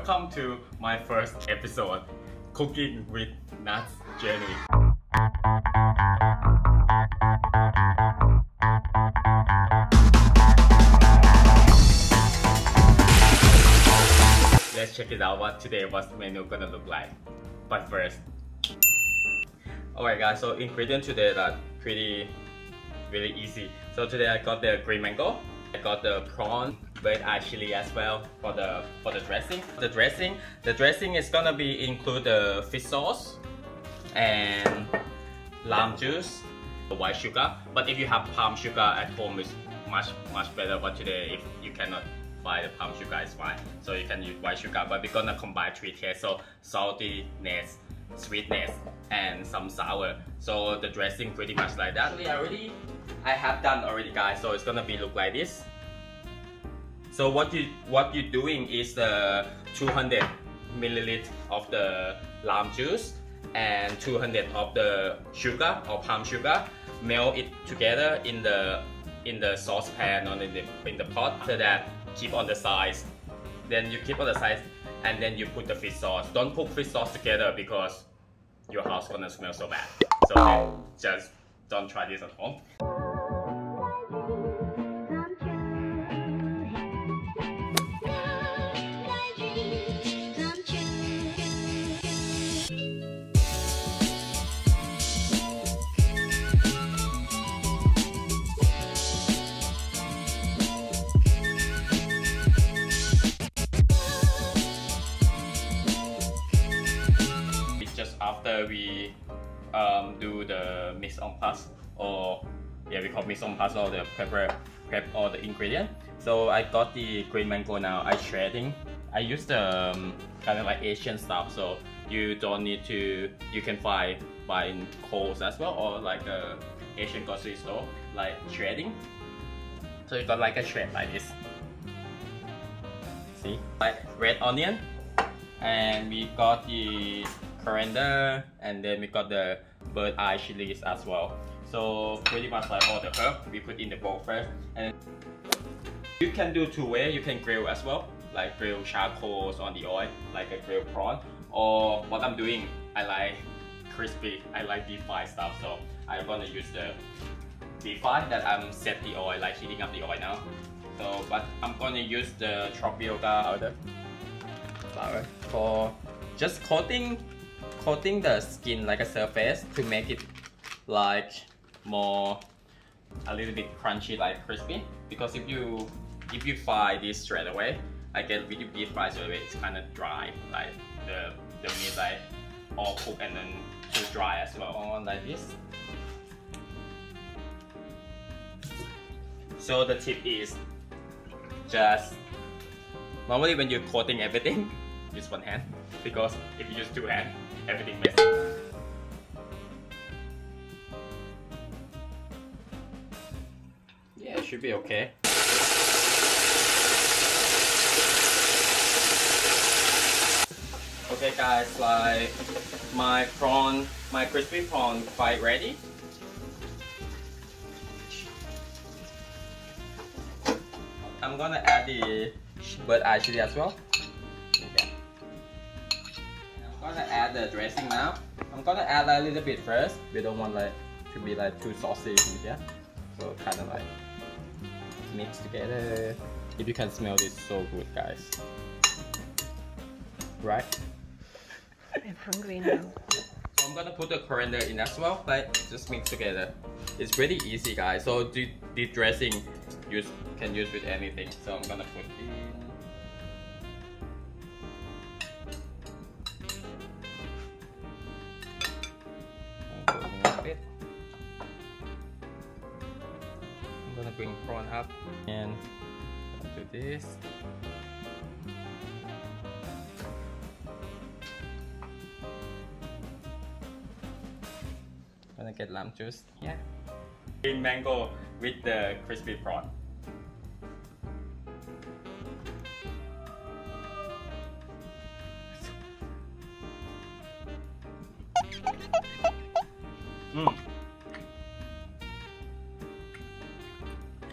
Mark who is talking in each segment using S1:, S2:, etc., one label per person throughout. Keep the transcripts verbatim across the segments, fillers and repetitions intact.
S1: welcome to my first episode, Cooking with Nuts Journey. Let's check it out what today what's the menu gonna look like. But first, alright guys, so ingredients today are pretty really easy. So today I got the green mango, I got the prawn, red eye chili as well for the for the dressing. The dressing, the dressing is gonna be include the fish sauce and lime juice, white sugar. But if you have palm sugar at home, it's much much better. But today, if you cannot buy the palm sugar, it's fine. So you can use white sugar. But we're gonna combine three tastes: so saltiness, sweetness, and some sour. So the dressing pretty much like that. Actually, I already I have done already, guys. So it's gonna be look like this. So what you what you're doing is the two hundred milliliters of the lime juice and two hundred of the sugar or palm sugar. Melt it together in the in the saucepan or in the in the pot. After that, keep on the sides. Then you keep on the sides, and then you put the fish sauce. Don't put fish sauce together because your house gonna smell so bad. So just don't try this at home. After we um, do the mise en place, or yeah, we call mise en place, or the prepare prep all the ingredient. So I got the green mango now. I shredding. I use the um, kind of like Asian stuff, so you don't need to. You can buy buy in Coles as well, or like a Asian grocery store, like shredding. So you got like a shred like this. See, like red onion, and we got the coriander, and then we got the bird eye chilies as well. So pretty much like all the herb we put in the bowl first, and you can do two way. You can grill as well, like grill charcoals on the oil, like a grilled prawn. Or what I'm doing, I like crispy. I like deep fry stuff, so I'm gonna use the deep fry that I'm set the oil, like heating up the oil now. So, but I'm gonna use the tapioca powder flour for just coating. coating the skin like a surface to make it like more a little bit crunchy, like crispy. Because if you if you fry this straight away, I get if you deep fry straight away, it's kind of dry, like the the meat like all cooked and then too dry as well. On like this. So the tip is just normally when you're coating everything, use one hand, because if you use two hands, everything messy. Yeah, it should be okay. Okay guys, like my prawn, my crispy prawn quite ready. I'm gonna add the bird eye chili as well. I'm gonna add the dressing now. I'm gonna add a little bit first. We don't want like to be like too saucy, yeah. So kind of like mix together. If you can smell this, so good, guys. Right?
S2: I'm hungry now.
S1: So I'm gonna put the coriander in as well, like just mix together. It's pretty easy, guys. So the, the dressing you can use with anything. So I'm gonna put in. I'm gonna bring prawn up and do this. Gonna get lime juice. Yeah. Green mango with the crispy prawn. Mm.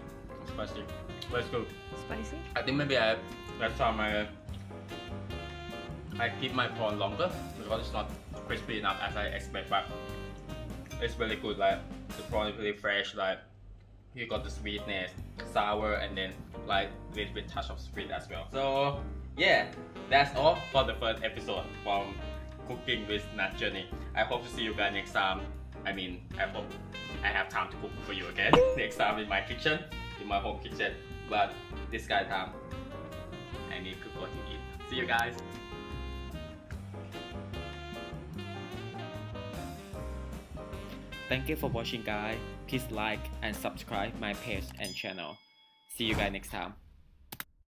S1: Spicy. Let's go.
S2: Spicy?
S1: I think maybe I last time I I keep my prawn longer because it's not crispy enough as I expect, but it's really good. Like the prawn is really fresh. Like you got the sweetness, sour, and then like a little bit touch of sweet as well. So yeah, that's all for the first episode from Cooking with Nat Journey. I hope to see you guys next time. I mean, I hope I have time to cook for you again next time in my kitchen, in my home kitchen. But this guy time, I need to go to eat. See you guys. Thank you for watching, guys. Please like and subscribe my page and channel. See you guys next time.